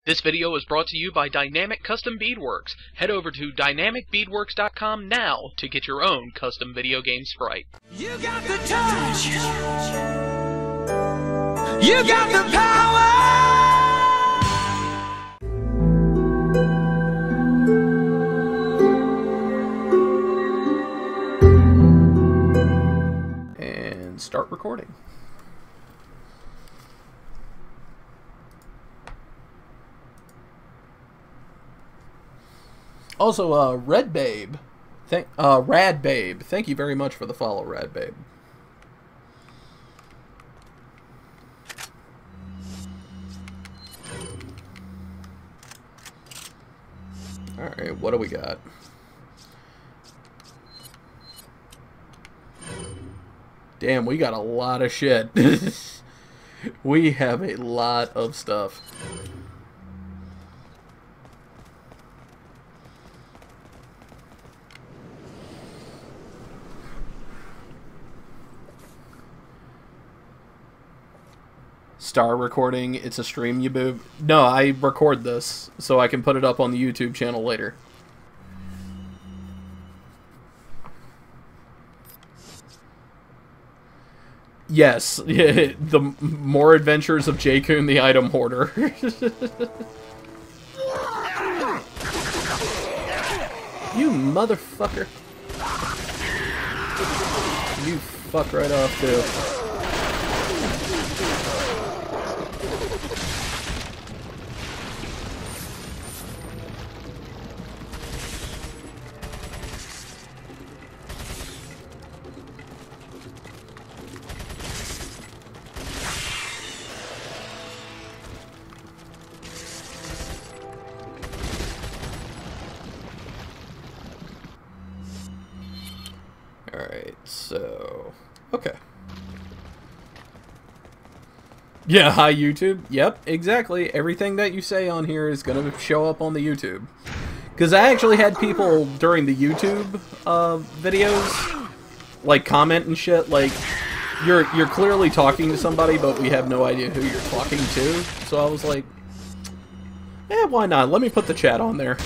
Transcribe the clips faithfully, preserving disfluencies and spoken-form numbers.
This video is brought to you by Dynamic Custom Beadworks. Head over to dynamic beadworks dot com now to get your own custom video game sprite. You got the touch. You got the power. And start recording. Also, uh, Red Babe, thank, uh, Rad Babe, thank you very much for the follow, Rad Babe. Alright, what do we got? Damn, we got a lot of shit. We have a lot of stuff. Star recording, it's a stream, you boob. No, I record this so I can put it up on the YouTube channel later. Yes, the more adventures of J-Kun the Item Hoarder. You motherfucker. You fuck right off too. Alright, so... okay. Yeah, hi YouTube. Yep, exactly. Everything that you say on here is gonna show up on the YouTube. Because I actually had people during the YouTube uh, videos, like, comment and shit, like, you're, you're clearly talking to somebody, but we have no idea who you're talking to. So I was like, eh, why not? Let me put the chat on there.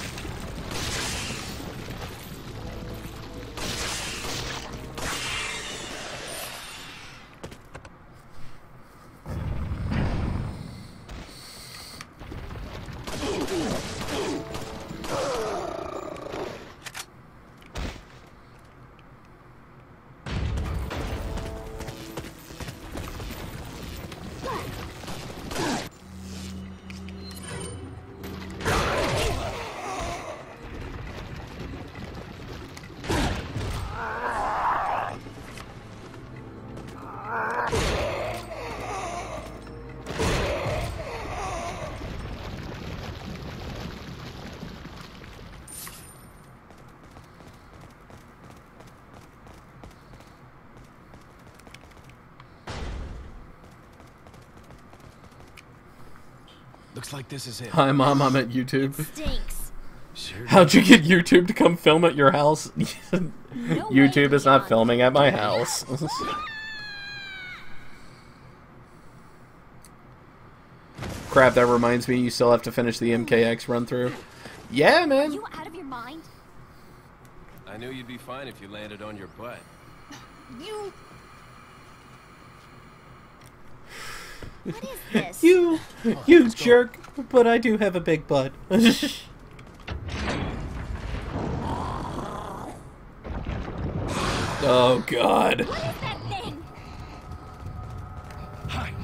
Looks like this is it. Hi, Mom. I'm at YouTube. It stinks. Sure. How'd you get YouTube to come film at your house? No YouTube way, is not Leon. filming at my house. Crap, that reminds me, you still have to finish the M K X run through. Yeah, Are man. you out of your mind? I knew you'd be fine if you landed on your butt. You. What is this? You, you jerk. But I do have a big butt. Oh, God. What is that thing? Hi.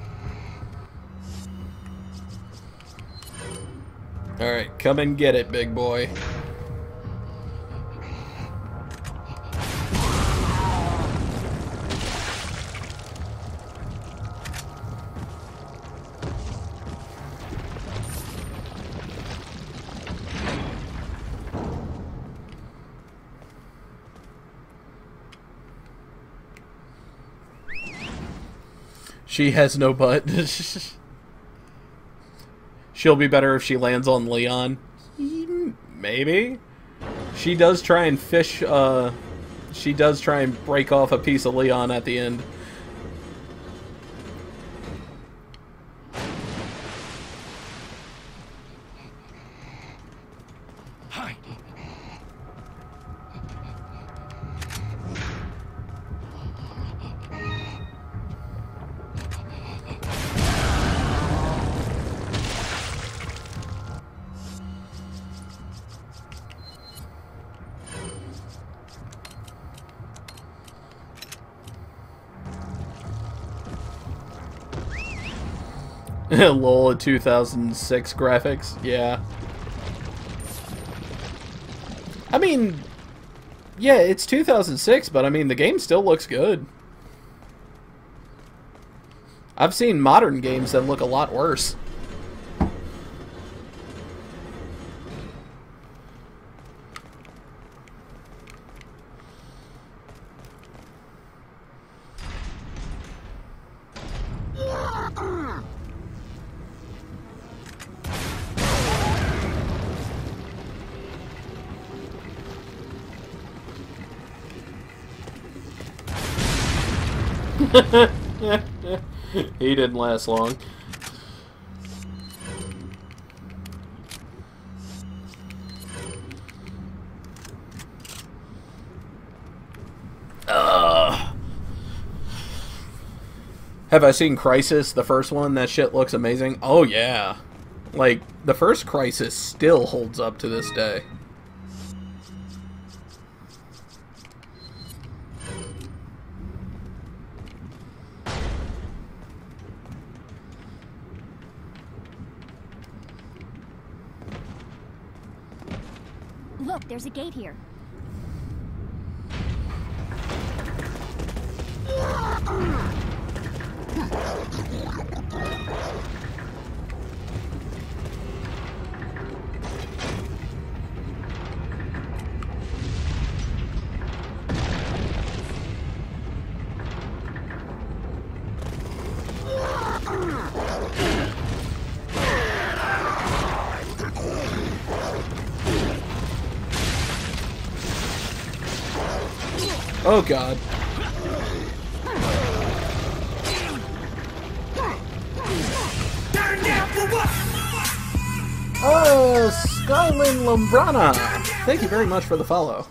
Alright, come and get it, big boy. She has no butt. She'll be better if she lands on Leon. Maybe. She does try and fish, uh... She does try and break off a piece of Leon at the end. die. LOL two thousand six graphics, yeah. I mean, yeah, it's two thousand six, but I mean, the game still looks good. I've seen modern games that look a lot worse. He didn't last long. Uh. Have I seen Crysis, the first one? That shit looks amazing. Oh yeah. Like, the first Crysis still holds up to this day. Look, there's a gate here. Oh god. Oh, Skylin Lombrana! Thank you very much for the follow.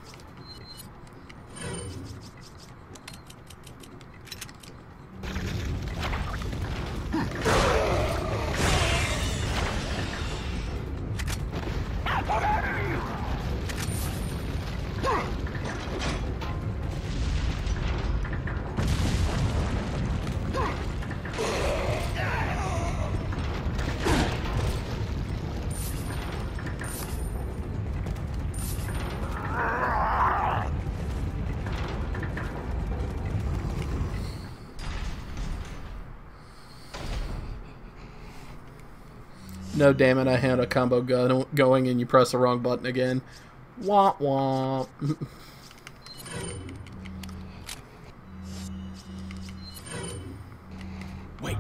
No, damn it, I had a combo gun going and you press the wrong button again. Wah wah. Wait.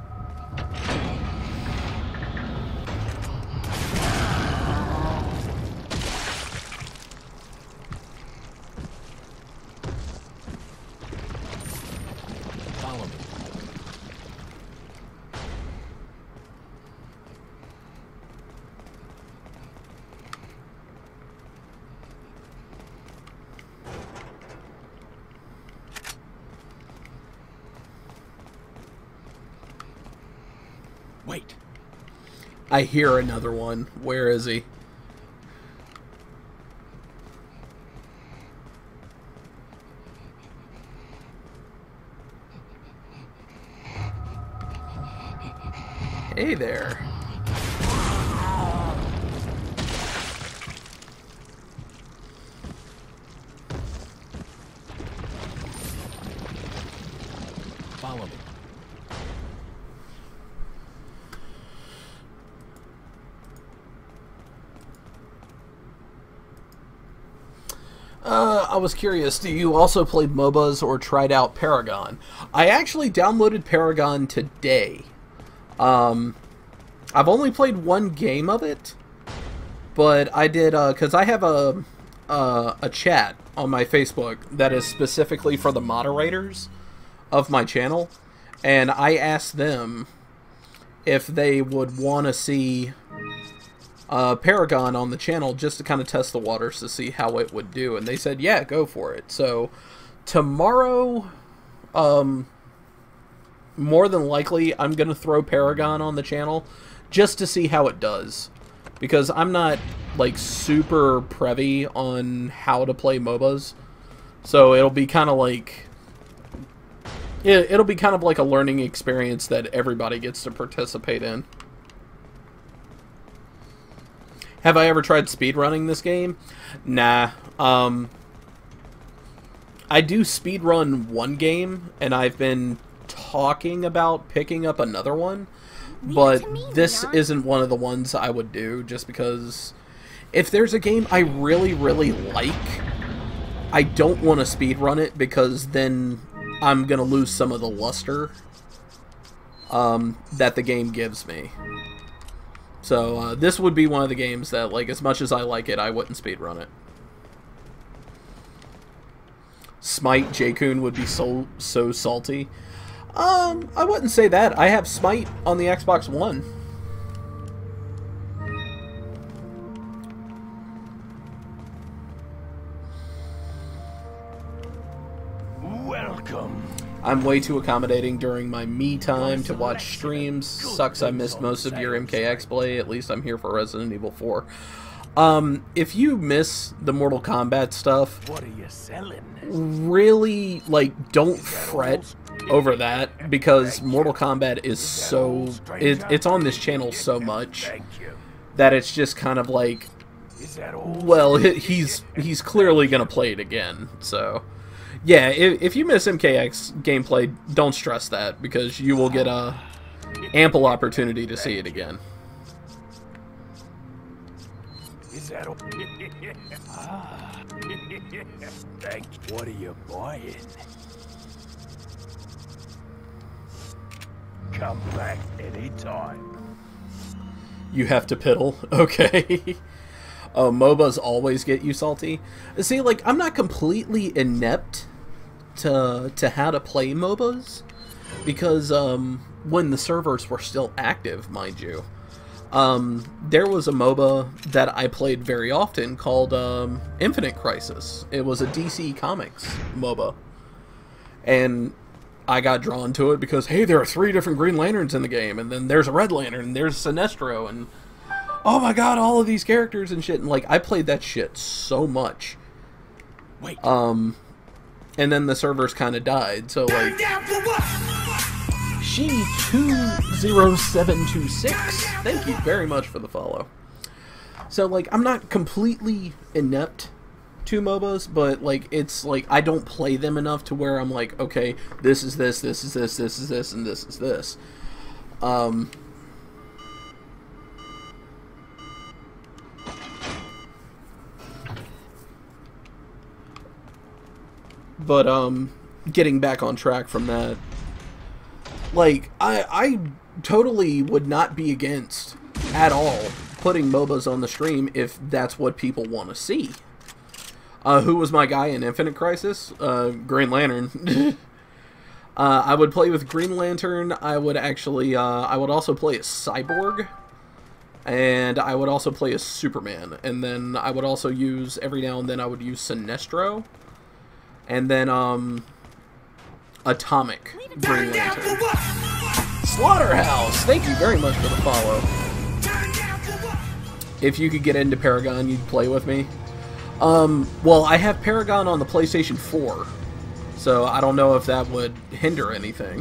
Follow me. Wait. I hear another one. Where is he? Hey there. Follow me. Uh, I was curious, do you also play M O B As or tried out Paragon? I actually downloaded Paragon today. Um, I've only played one game of it, but I did, uh, because I have a, uh, a chat on my Facebook that is specifically for the moderators of my channel, and I asked them if they would want to see uh, Paragon on the channel just to kind of test the waters to see how it would do, and they said, yeah, go for it. So tomorrow, um, more than likely, I'm going to throw Paragon on the channel just to see how it does. Because I'm not, like, super privy on how to play M O B As. So it'll be kind of like... It, it'll be kind of like a learning experience that everybody gets to participate in. Have I ever tried speedrunning this game? Nah. Um, I do speedrun one game, and I've been talking about picking up another one. But this isn't one of the ones I would do, just because if there's a game I really, really like, I don't want to speedrun it, because then I'm going to lose some of the luster um, that the game gives me. So uh, this would be one of the games that, like, as much as I like it, I wouldn't speedrun it. Smite J-Kun would be so, so salty. Um, I wouldn't say that. I have Smite on the Xbox One. Welcome. I'm way too accommodating during my me time to watch streams. Sucks I missed most of your M K X play. At least I'm here for Resident Evil four. Um, if you miss the Mortal Kombat stuff, What are you selling? really, like, don't fret over that, because Mortal Kombat is so... It, it's on this channel so much Thank you. that it's just kind of like, Is that all? well, he- he's he's clearly going to play it again, so... Yeah, if, if you miss M K X gameplay, don't stress that, because you will get a ample opportunity to see it again. Is that all? Ah. Thank you. What are you buying? Come back anytime. You have to piddle? Okay. Oh, M O B As always get you salty? See, like, I'm not completely inept to to how to play M O B As, because um, when the servers were still active, mind you, um, there was a M O B A that I played very often called um, Infinite Crisis. It was a D C Comics M O B A. And I got drawn to it because, hey, there are three different Green Lanterns in the game, and then there's a Red Lantern, and there's Sinestro, and oh my god, all of these characters and shit. And, like, I played that shit so much. Wait. Um, and then the servers kind of died, so, like... She two zero seven two six, thank you very much for the follow. So, like, I'm not completely inept to M O B As, but, like, it's, like, I don't play them enough to where I'm like, okay, this is this, this is this, this is this, and this is this. Um... But, um, getting back on track from that, like, I, I totally would not be against, at all, putting M O B As on the stream if that's what people want to see. Uh, who was my guy in Infinite Crisis? Uh, Green Lantern. uh, I would play with Green Lantern. I would actually, uh, I would also play as Cyborg. And I would also play as Superman. And then I would also use, every now and then, I would use Sinestro. And then, um, Atomic Green Lantern. Slaughterhouse! Thank you very much for the follow. If you could get into Paragon, you'd play with me. Um, well, I have Paragon on the PlayStation four, so I don't know if that would hinder anything.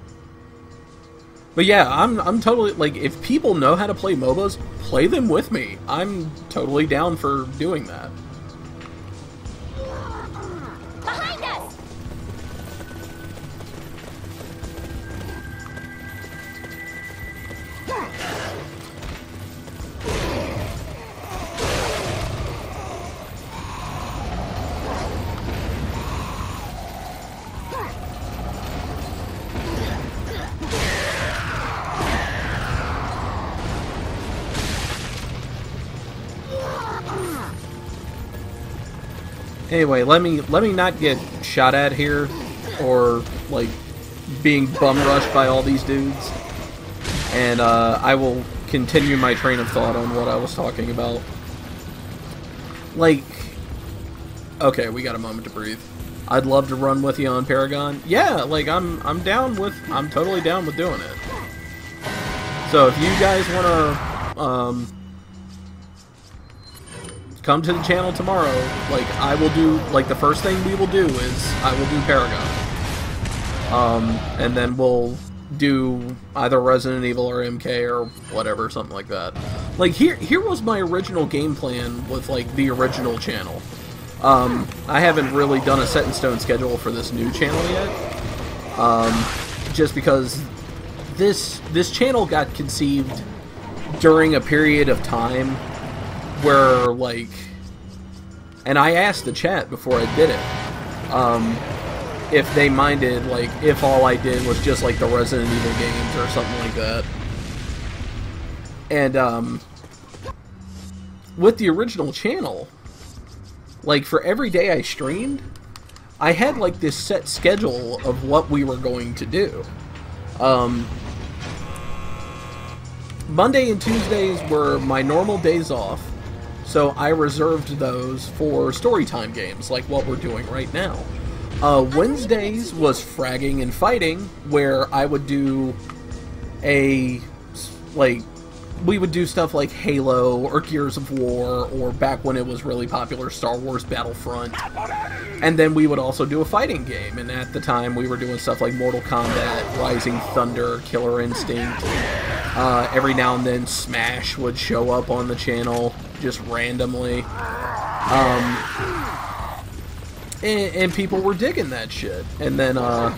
But yeah, I'm, I'm totally, like, if people know how to play M O B As, play them with me. I'm totally down for doing that. Behind us! Anyway, let me let me not get shot at here, or like being bum rushed by all these dudes, and uh, I will continue my train of thought on what I was talking about. Like, okay, we got a moment to breathe. I'd love to run with you on Paragon. Yeah, like, I'm I'm down with, I'm totally down with doing it. So if you guys want to um, come to the channel tomorrow, like, I will do, like, the first thing we will do is I will do Paragon. Um, and then we'll do either Resident Evil or M K or whatever, something like that. Like, here here was my original game plan with, like, the original channel. Um, I haven't really done a set-in-stone schedule for this new channel yet. Um, just because this, this channel got conceived during a period of time where, like... And I asked the chat before I did it. Um... if they minded, like, if all I did was just, like, the Resident Evil games or something like that. And, um, with the original channel, like, for every day I streamed, I had, like, this set schedule of what we were going to do. Um, Monday and Tuesdays were my normal days off, so I reserved those for storytime games, like what we're doing right now. Uh, Wednesdays was fragging and fighting, where I would do a, like, we would do stuff like Halo or Gears of War, or back when it was really popular, Star Wars Battlefront. And then we would also do a fighting game, and at the time we were doing stuff like Mortal Kombat, Rising Thunder, Killer Instinct. Uh, every now and then Smash would show up on the channel, just randomly. Um... And, and people were digging that shit. And then, uh...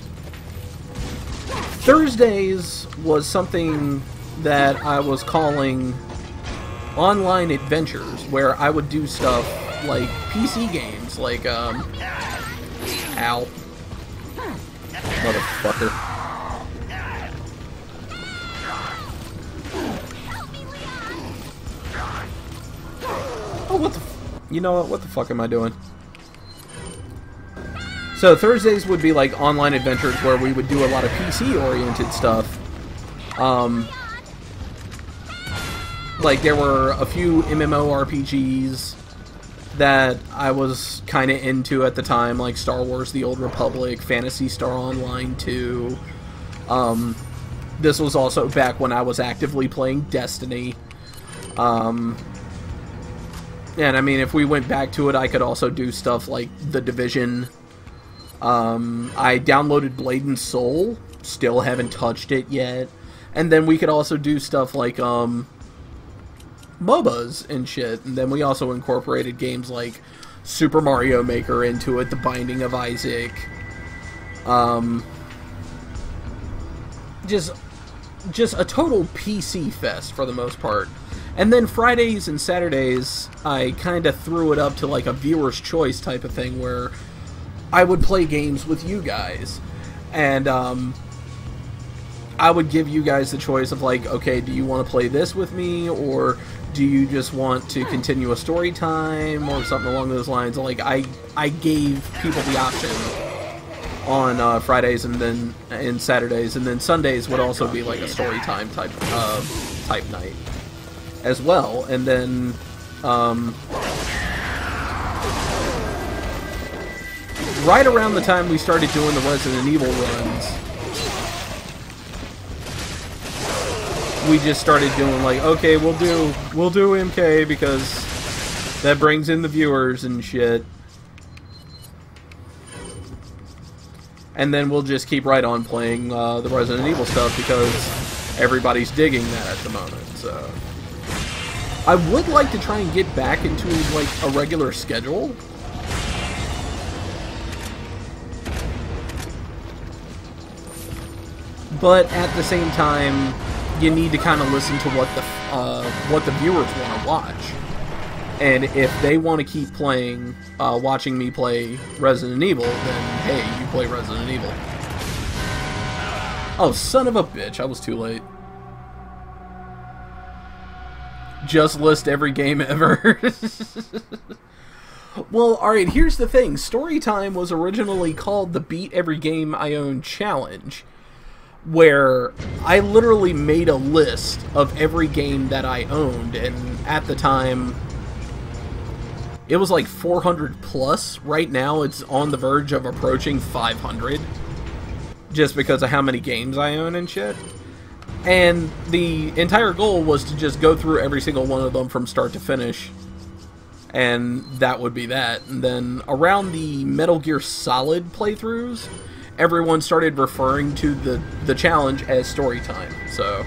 Thursdays was something that I was calling online adventures, where I would do stuff like P C games, like, um... Ow. Motherfucker. Oh, what the f- You know what? What the fuck am I doing? So Thursdays would be like online adventures where we would do a lot of P C-oriented stuff. Um, like there were a few MMORPGs that I was kind of into at the time, like Star Wars The Old Republic, Phantasy Star Online two. Um, this was also back when I was actively playing Destiny. Um, and I mean, if we went back to it, I could also do stuff like The Division. Um, I downloaded Blade and Soul, still haven't touched it yet. And then we could also do stuff like, um, MOBAs and shit. And then we also incorporated games like Super Mario Maker into it, The Binding of Isaac. Um, just, just a total P C fest for the most part. And then Fridays and Saturdays, I kind of threw it up to like a viewer's choice type of thing where I would play games with you guys, and um, I would give you guys the choice of like, okay, do you want to play this with me, or do you just want to continue a story time, or something along those lines. Like, I I gave people the option on uh, Fridays and then and Saturdays, and then Sundays would also be like a story time type uh, type night as well, and then. Um, Right around the time we started doing the Resident Evil runs, we just started doing like, okay, we'll do we'll do M K because that brings in the viewers and shit. And then we'll just keep right on playing uh, the Resident Evil stuff because everybody's digging that at the moment. So I would like to try and get back into like a regular schedule. But at the same time, you need to kind of listen to what the uh, what the viewers want to watch. And if they want to keep playing, uh, watching me play Resident Evil, then hey, you play Resident Evil. Oh, son of a bitch, I was too late. Just list every game ever. Well, alright, here's the thing. Storytime was originally called the Beat Every Game I Own Challenge. where I literally made a list of every game that I owned, and at the time it was like four hundred plus. Right now it's on the verge of approaching five hundred, just because of how many games I own and shit. And the entire goal was to just go through every single one of them from start to finish, and that would be that. And then around the Metal Gear Solid playthroughs, everyone started referring to the, the challenge as story time. So,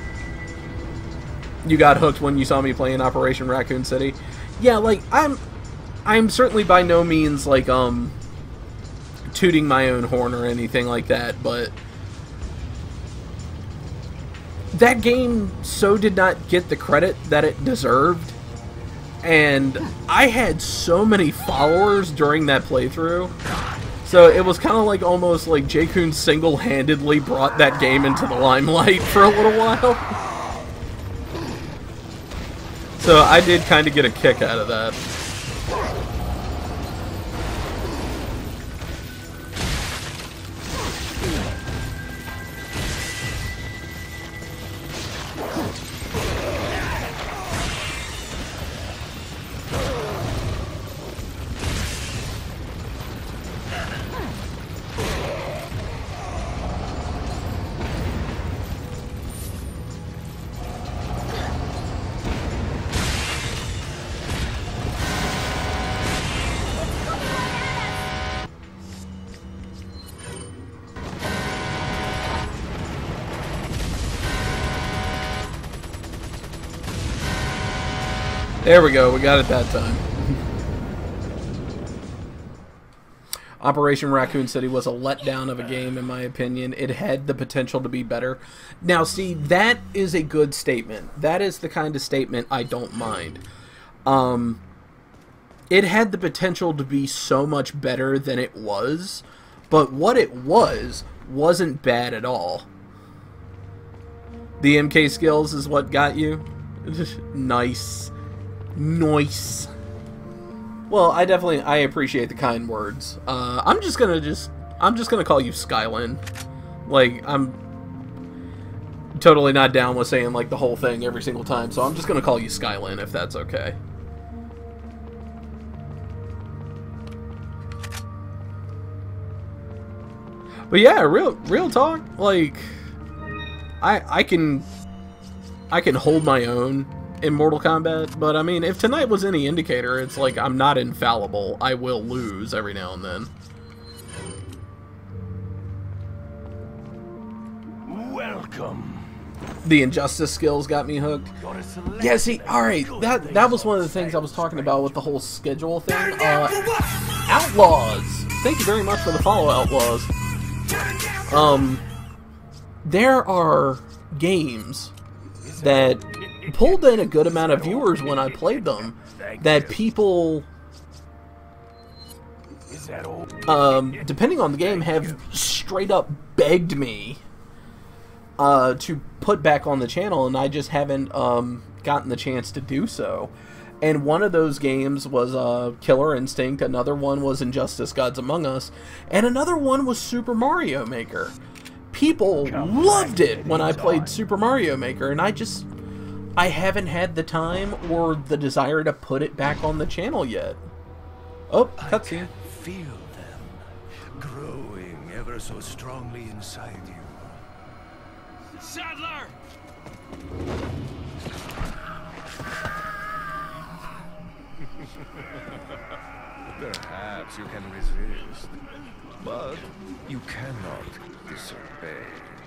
you got hooked when you saw me playing Operation Raccoon City. Yeah, like, I'm I'm certainly by no means, like, um, tooting my own horn or anything like that, but that game so did not get the credit that it deserved. And I had so many followers during that playthrough. So it was kind of like almost like J-Kun single-handedly brought that game into the limelight for a little while. So I did kind of get a kick out of that. There we go, we got it that time. Operation Raccoon City was a letdown of a game, in my opinion. It had the potential to be better. Now, see, that is a good statement. That is the kind of statement I don't mind. Um, it had the potential to be so much better than it was, but what it was wasn't bad at all. The M K skills is what got you? Nice. Nice. Well, I definitely, I appreciate the kind words. Uh, I'm just gonna just, I'm just gonna call you Skylin. Like, I'm totally not down with saying, like, the whole thing every single time, so I'm just gonna call you Skylin, if that's okay. But yeah, real, real talk, like, I, I can, I can hold my own in Mortal Kombat, but I mean, if tonight was any indicator, it's like I'm not infallible. I will lose every now and then. Welcome. The Injustice skills got me hooked. Yeah, see, alright, that that was one of the things I was talking about with the whole schedule thing. Uh, Outlaws! Thank you very much for the follow, Outlaws. Um, there are games that pulled in a good amount of viewers when I played them, that people, um, depending on the game, have straight up begged me uh, to put back on the channel, and I just haven't um, gotten the chance to do so. And one of those games was uh, Killer Instinct, another one was Injustice Gods Among Us, and another one was Super Mario Maker. People loved it when I played Super Mario Maker, and I just, I haven't had the time or the desire to put it back on the channel yet. Oh, cutscene. Feel them growing ever so strongly inside you. Sadler! Perhaps you can resist, but you cannot disobey.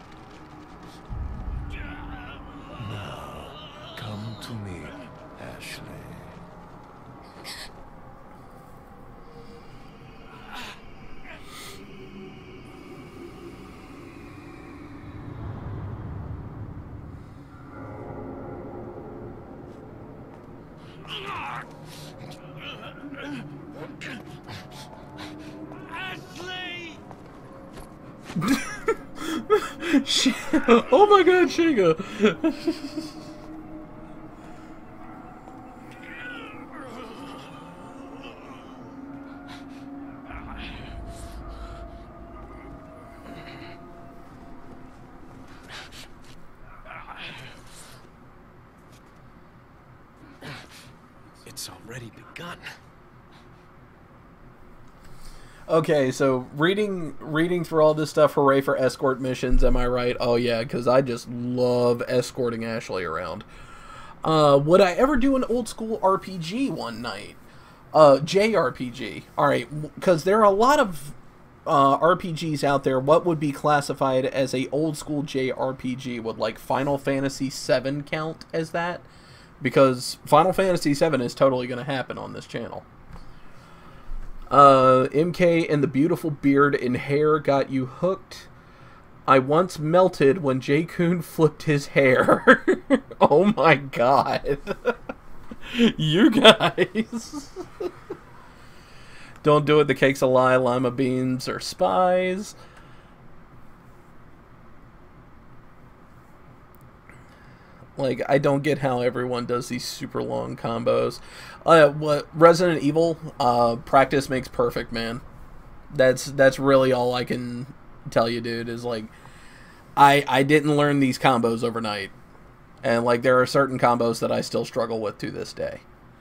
Now, come to me, Ashley. Oh my god, Shiga! It's already begun. Okay, so reading reading through all this stuff, hooray for escort missions, am I right? Oh yeah, because I just love escorting Ashley around. Uh, would I ever do an old school R P G one night? Uh, J R P G. Alright, because there are a lot of uh, R P Gs out there. What would be classified as a old school J R P G? Would like Final Fantasy seven count as that? Because Final Fantasy seven is totally going to happen on this channel. Uh, M K and the beautiful beard and hair got you hooked. I once melted when J-Kun flipped his hair. Oh my god. You guys. Don't do it, the cake's a lie, lima beans are spies. Like, I don't get how everyone does these super long combos. Uh, what Resident Evil, uh, practice makes perfect, man. That's that's really all I can tell you, dude. Is like, I I didn't learn these combos overnight, and like there are certain combos that I still struggle with to this day.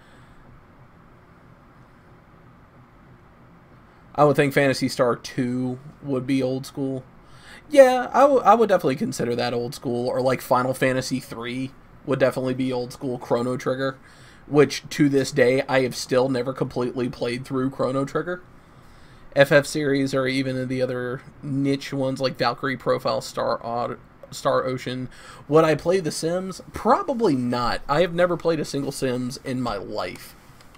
I would think Phantasy Star two would be old school. Yeah, I, w I would definitely consider that old school. Or like Final Fantasy three would definitely be old school. Chrono Trigger, which to this day I have still never completely played through Chrono Trigger. F F series or even the other niche ones like Valkyrie Profile, Star, Odd, Star Ocean. Would I play The Sims? Probably not. I have never played a single Sims in my life.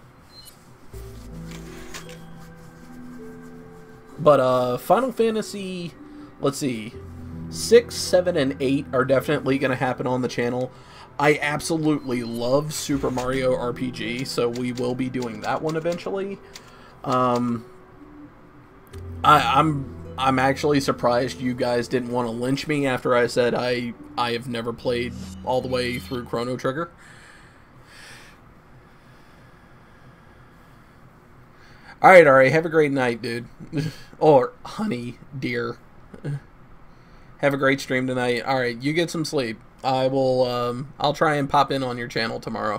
But uh, Final Fantasy... Let's see, six, seven, and eight are definitely going to happen on the channel. I absolutely love Super Mario R P G, so we will be doing that one eventually. Um, I, I'm I'm actually surprised you guys didn't want to lynch me after I said I I have never played all the way through Chrono Trigger. All right, all right. Have a great night, dude. Or honey, dear. Have a great stream tonight. Alright, you get some sleep. I will, um, I'll try and pop in on your channel tomorrow.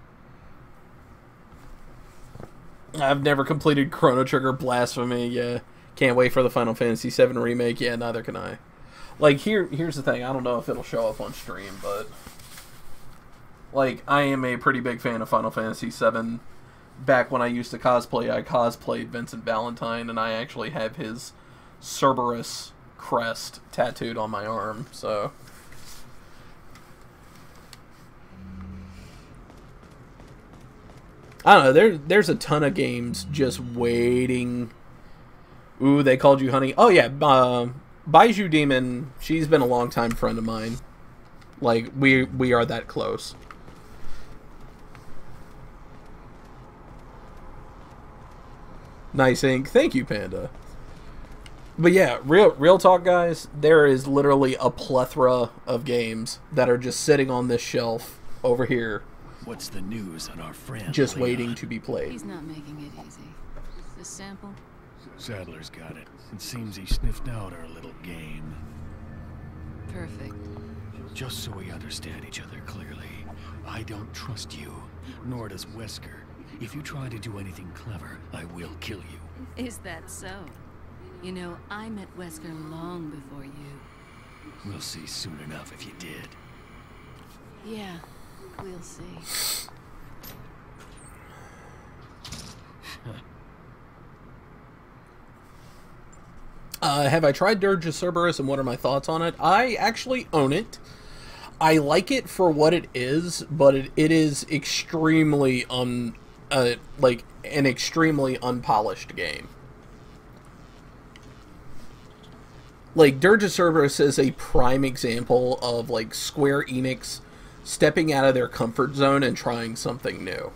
I've never completed Chrono Trigger. Blasphemy, yeah. Can't wait for the Final Fantasy seven remake. Yeah, neither can I. Like, here, here's the thing. I don't know if it'll show up on stream, but... Like, I am a pretty big fan of Final Fantasy seven. Back when I used to cosplay, I cosplayed Vincent Valentine, and I actually have his Cerberus crest tattooed on my arm, so I don't know, there, there's a ton of games just waiting. Ooh, they called you honey. Oh yeah, uh, Baiju Demon, she's been a long time friend of mine. Like, we, we are that close. Nice ink. Thank you, Panda. But yeah, real real talk, guys, there is literally a plethora of games that are just sitting on this shelf over here. What's the news on our friend? Just Leon? waiting to be played. He's not making it easy. The sample? Sadler's got it. It seems he sniffed out our little game. Perfect. Just so we understand each other clearly, I don't trust you, nor does Wesker. If you try to do anything clever, I will kill you. Is that so? You know, I met Wesker long before you. We'll see soon enough if you did. Yeah, we'll see. uh, have I tried Dirge of Cerberus, and what are my thoughts on it? I actually own it. I like it for what it is, but it, it is extremely un... Uh, like, an extremely unpolished game. Like, Dirge of Cerberus is a prime example of, like, Square Enix stepping out of their comfort zone and trying something new.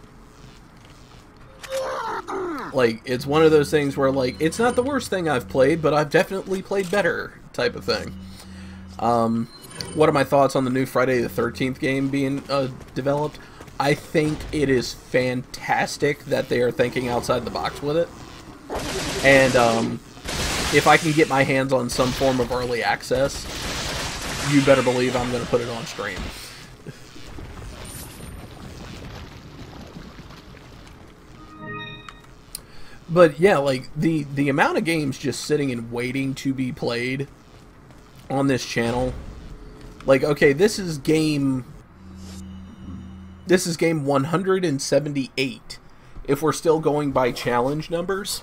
Like, it's one of those things where, like, it's not the worst thing I've played, but I've definitely played better type of thing. Um, what are my thoughts on the new Friday the thirteenth game being uh, developed? I think it is fantastic that they are thinking outside the box with it. And, um... if I can get my hands on some form of early access, you better believe I'm going to put it on stream. But yeah, like the the amount of games just sitting and waiting to be played on this channel. Like, okay, this is game this is game one hundred seventy-eight if we're still going by challenge numbers.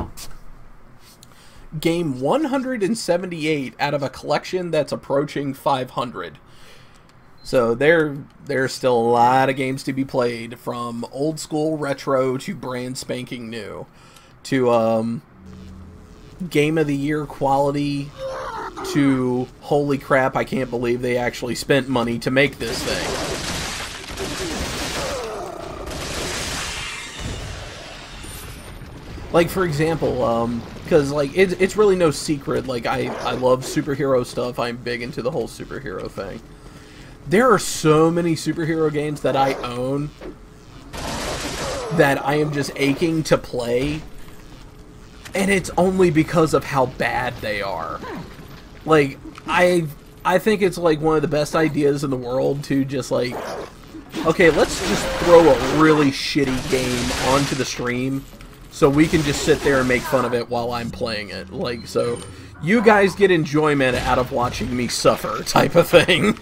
Game one hundred seventy-eight out of a collection that's approaching five hundred. So there there's still a lot of games to be played, from old school retro to brand spanking new, to um, game of the year quality, to holy crap, I can't believe they actually spent money to make this thing. Like, for example, um, because like it, it's really no secret, like I, I love superhero stuff. I'm big into the whole superhero thing. There are so many superhero games that I own that I am just aching to play, and it's only because of how bad they are. Like, I I think it's like one of the best ideas in the world to just like, okay, let's just throw a really shitty game onto the stream so we can just sit there and make fun of it while I'm playing it. Like, so you guys get enjoyment out of watching me suffer, type of thing.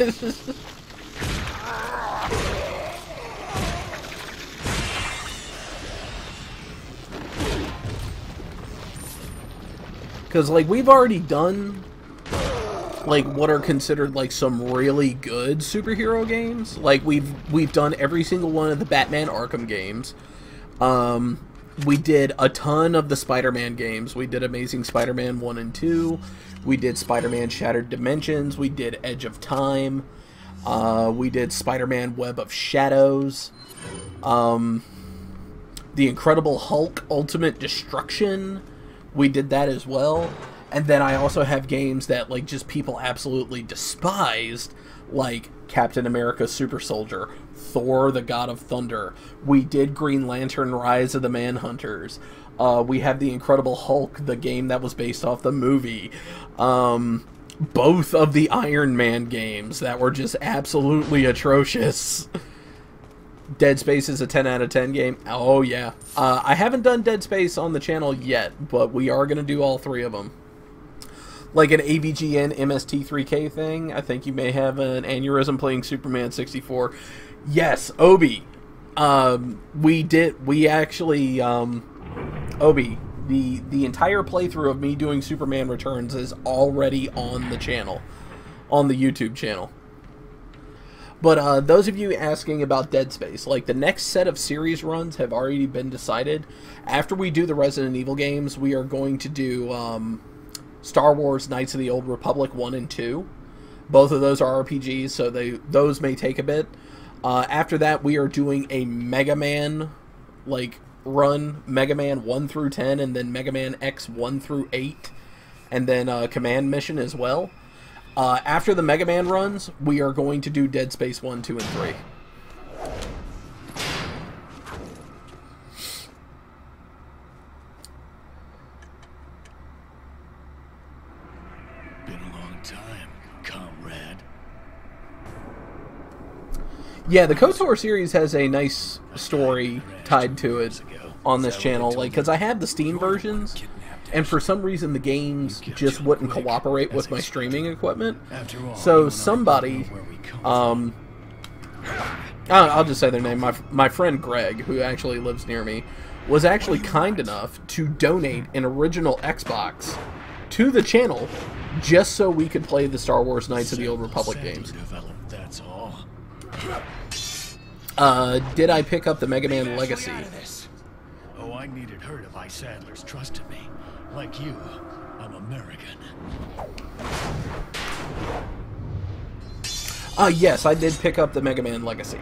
Because, like, we've already done, like, what are considered, like, some really good superhero games. Like, we've we've done every single one of the Batman Arkham games. Um, we did a ton of the Spider-Man games. We did Amazing Spider-Man one and two. We did Spider-Man Shattered Dimensions. We did Edge of Time. Uh, we did Spider-Man Web of Shadows. Um, The Incredible Hulk Ultimate Destruction. We did that as well. And then I also have games that, like, just people absolutely despised, like Captain America Super Soldier, Thor the God of Thunder. We did Green Lantern Rise of the Manhunters. Uh, we have The Incredible Hulk, the game that was based off the movie. Um, both of the Iron Man games that were just absolutely atrocious. Dead Space is a ten out of ten game. Oh, yeah. Uh, I haven't done Dead Space on the channel yet, but we are going to do all three of them. Like an A V G N M S T three K thing. I think you may have an aneurysm playing Superman sixty-four. Yes, Obi. Um, we did, we actually, um, Obi, the, the entire playthrough of me doing Superman Returns is already on the channel. On the YouTube channel. But uh, those of you asking about Dead Space, like, the next set of series runs have already been decided. After we do the Resident Evil games, we are going to do um, Star Wars Knights of the Old Republic one and two. Both of those are R P Gs, so they those may take a bit. Uh, after that, we are doing a Mega Man, like, run, Mega Man one through ten, and then Mega Man X one through eight, and then uh, Command Mission as well. Uh, after the Mega Man runs, we are going to do Dead Space one, two, and three. Been a long time, comrade. Yeah, the KOTOR series has a nice story tied to it on this channel. Like, because I have the Steam versions, and for some reason the games just wouldn't cooperate with my streaming equipment. So somebody, um, I'll just say their name, my, my friend Greg, who actually lives near me, was actually kind enough to donate an original Xbox to the channel just so we could play the Star Wars Knights of the Old Republic games. That's all. Uh, did I pick up the Mega Man Legacy? Oh, I needed her to buy Sadler's trust in me. Like you, I'm American. Uh, yes, I did pick up the Mega Man Legacy.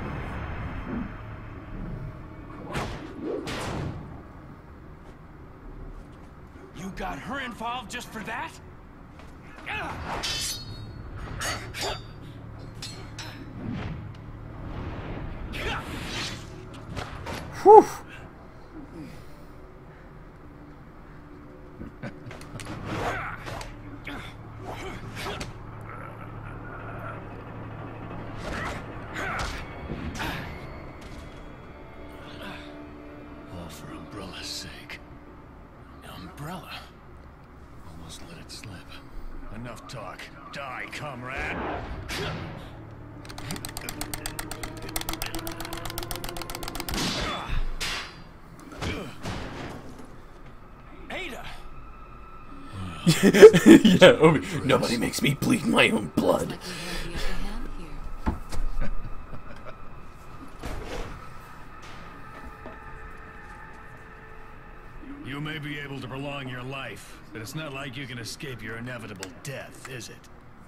You got her involved just for that? Whew. All for Umbrella's sake. umbrella. Almost let it slip. Enough talk. Die, comrade! Ada! Yeah, Obi. Nobody makes me bleed my own blood. Like we have the upper hand here. You may be able to prolong your life, but it's not like you can escape your inevitable death, is it?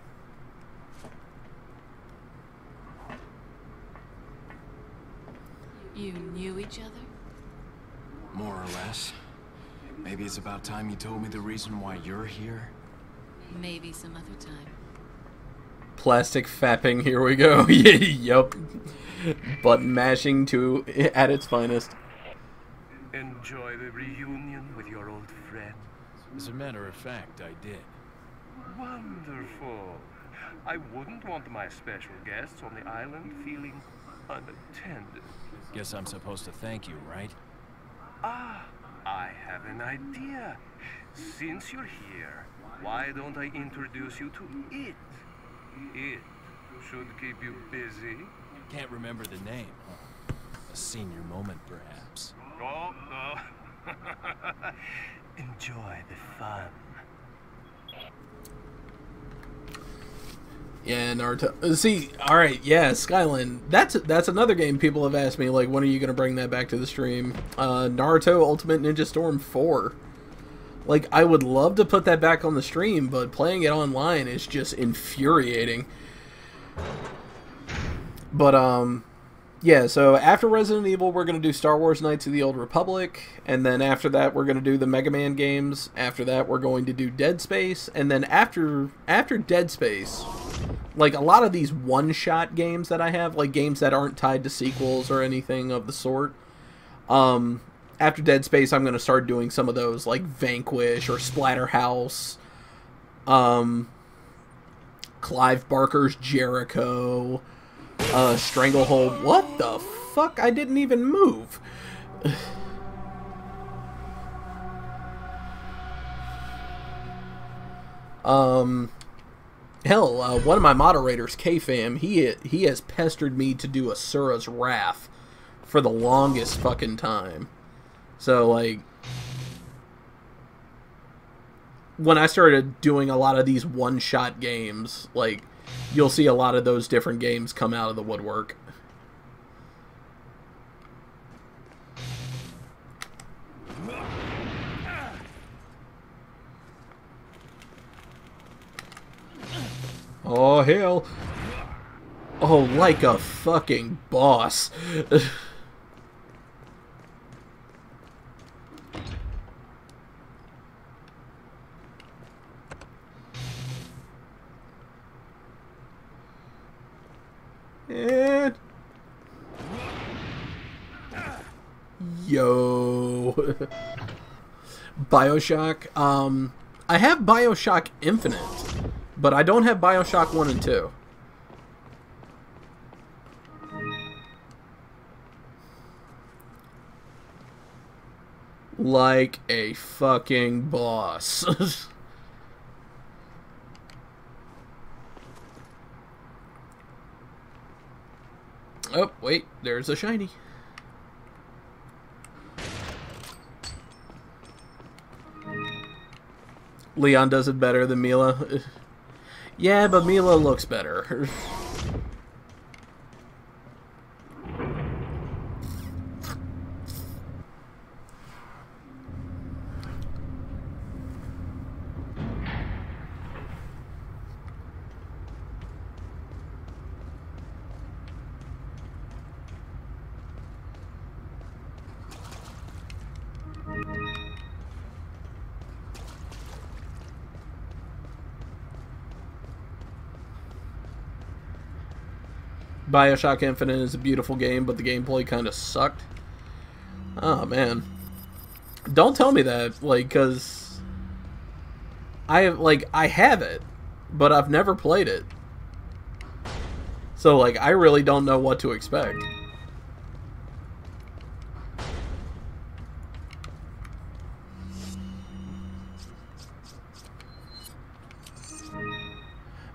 You knew each other? More or less. Maybe it's about time you told me the reason why you're here. Maybe some other time. Plastic fapping, here we go. Yup. Button mashing to at its finest. Enjoy the reunion with your old friend. As a matter of fact, I did. Wonderful. I wouldn't want my special guests on the island feeling unattended. Guess I'm supposed to thank you, right? Ah, I have an idea. Since you're here, why don't I introduce you to it? It should keep you busy. Can't remember the name, huh? A senior moment, perhaps. Oh, no. Enjoy the fun. Yeah, Naruto. See, all right, yeah, Skyline. That's that's another game people have asked me, like, when are you gonna bring that back to the stream? Uh, Naruto Ultimate Ninja Storm four. Like, I would love to put that back on the stream, but playing it online is just infuriating. But um, yeah. So after Resident Evil, we're gonna do Star Wars Knights of the Old Republic, and then after that, we're gonna do the Mega Man games. After that, we're going to do Dead Space, and then after after Dead Space. Like, a lot of these one-shot games that I have, like games that aren't tied to sequels or anything of the sort, um, after Dead Space, I'm going to start doing some of those, like Vanquish or Splatterhouse, um, Clive Barker's Jericho, uh, Stranglehold. What the fuck? I didn't even move. um... Hell, uh, one of my moderators, K-Fam, he he has pestered me to do Asura's Wrath for the longest fucking time. So, like, when I started doing a lot of these one-shot games, like, you'll see a lot of those different games come out of the woodwork. Oh, hell. Oh, like a fucking boss. And... Yo. Bioshock. Um, I have Bioshock Infinite. But I don't have Bioshock one and two. Like a fucking boss. Oh, wait, there's a shiny. Leon does it better than Mila. Yeah, but Mila looks better. Bioshock Infinite is a beautiful game, but the gameplay kind of sucked. Oh, man. Don't tell me that, like, because I have, like, I have it, but I've never played it. So, like, I really don't know what to expect.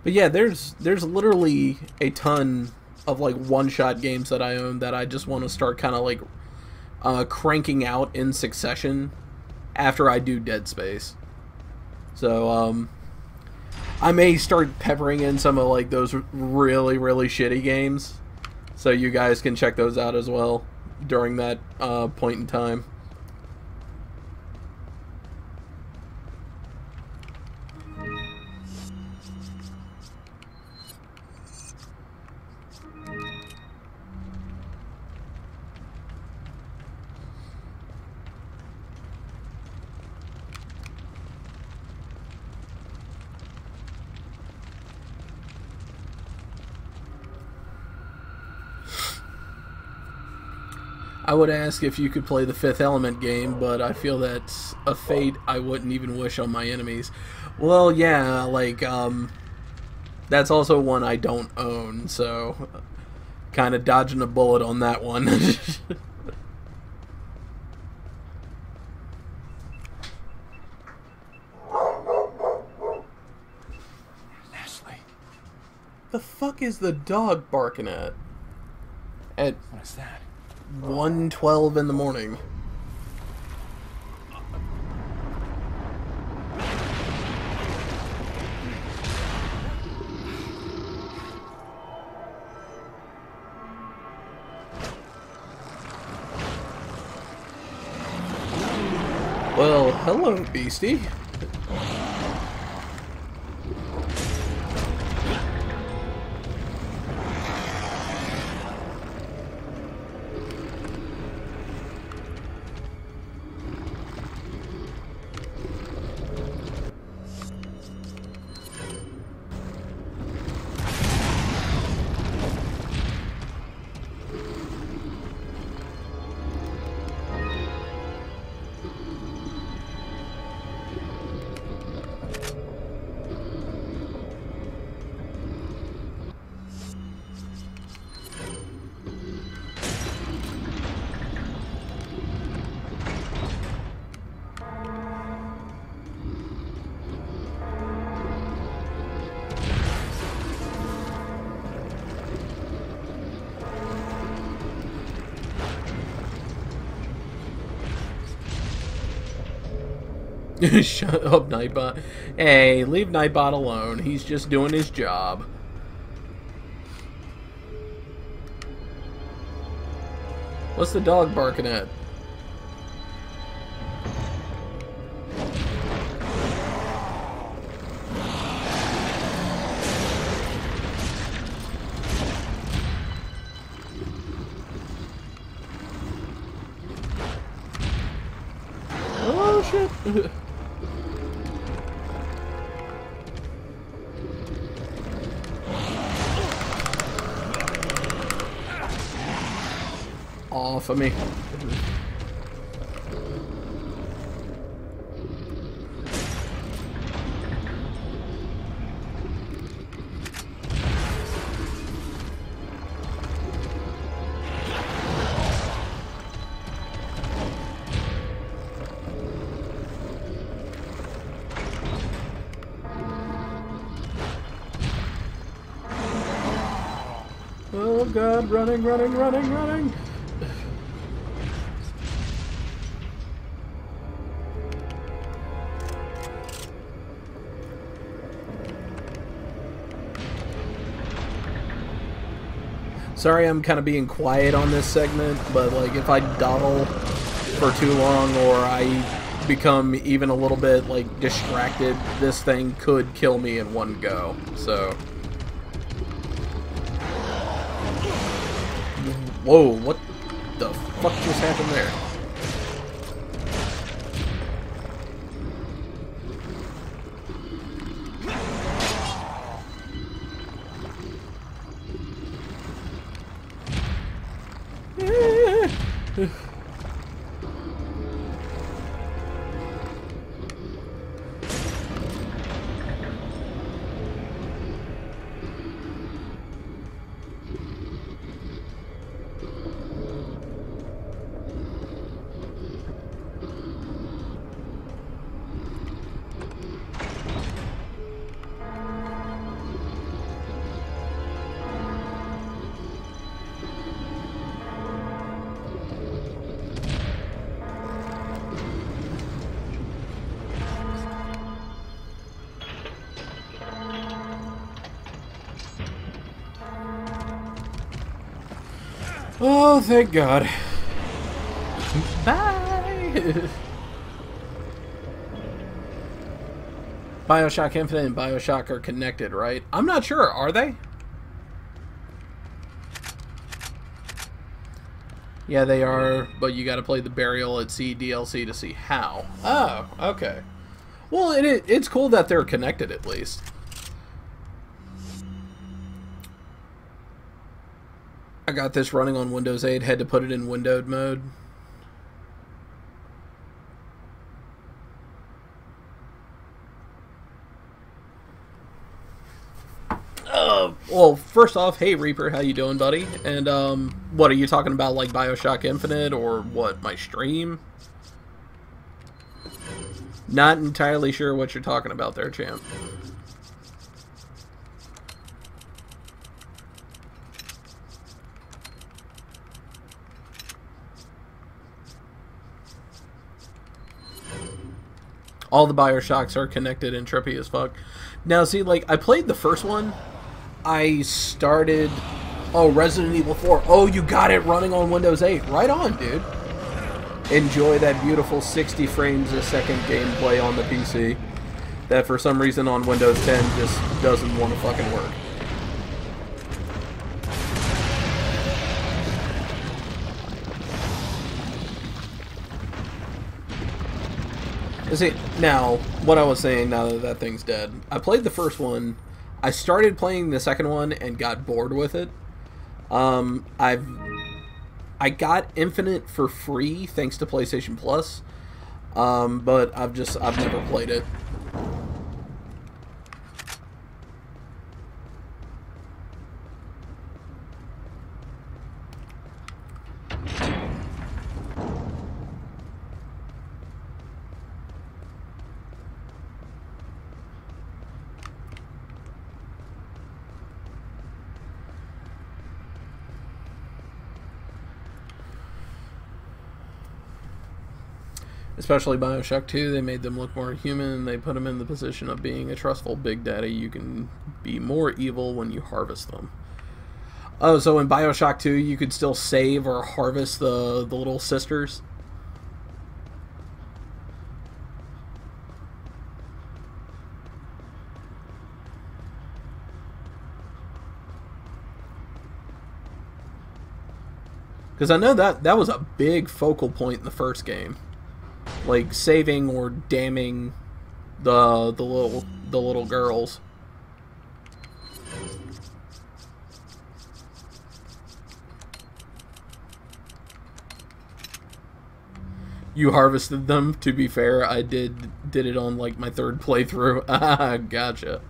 But yeah, there's there's literally a ton of like one-shot games that I own that I just want to start kind of like uh, cranking out in succession after I do Dead Space. So um, I may start peppering in some of like those really really shitty games, so you guys can check those out as well during that uh, point in time. I would ask if you could play the Fifth Element game, but I feel that's a fate I wouldn't even wish on my enemies. Well, yeah, like, um, that's also one I don't own, so kind of dodging a bullet on that one. Ashley. The fuck is the dog barking at? At What is that? one twelve in the morning. Well, hello, beastie. Shut up, Nightbot. Hey, leave Nightbot alone. He's just doing his job. What's the dog barking at? Oh, shit. Off of me. Oh god, running, running, running, running. Sorry I'm kind of being quiet on this segment, but like if I dawdle for too long or I become even a little bit like distracted, this thing could kill me in one go. So whoa, what the fuck just happened there? Oh, thank God. Bye! Bioshock Infinite and Bioshock are connected, right? I'm not sure. Are they? Yeah, they are, but you gotta play the Burial at Sea D L C to see how. Oh, okay. Well, it, it, it's cool that they're connected, at least. I got this running on Windows eight, had to put it in windowed mode. Uh, well, first off, hey Reaper, how you doing, buddy? And, um, what, are you talking about, like, Bioshock Infinite, or what, my stream? Not entirely sure what you're talking about there, champ. All the Bioshocks are connected and trippy as fuck. Now, see, like, I played the first one. I started... Oh, Resident Evil four. Oh, you got it running on Windows eight. Right on, dude. Enjoy that beautiful sixty frames a second gameplay on the P C. That, for some reason, on Windows ten just doesn't want to fucking work. See, now, what I was saying, now that that thing's dead, I played the first one, I started playing the second one and got bored with it. Um, I've, I got Infinite for free thanks to PlayStation Plus, um, but I've just, I've never played it. Especially Bioshock two, they made them look more human, and they put them in the position of being a trustful Big Daddy. You can be more evil when you harvest them. Oh, so in Bioshock two, you could still save or harvest the, the little sisters? Because I know that that was a big focal point in the first game. Like saving or damning the the little the little girls. You harvested them. To be fair, I did did it on like my third playthrough. Ah, gotcha.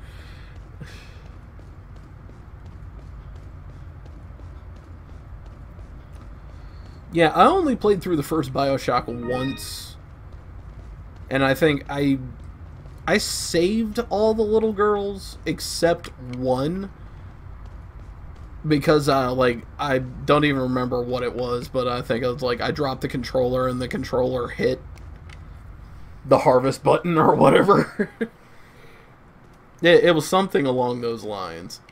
Yeah, I only played through the first Bioshock once. And I think I I saved all the little girls except one, because uh, like I don't even remember what it was, but I think it was like I dropped the controller and the controller hit the harvest button or whatever. it, it was something along those lines.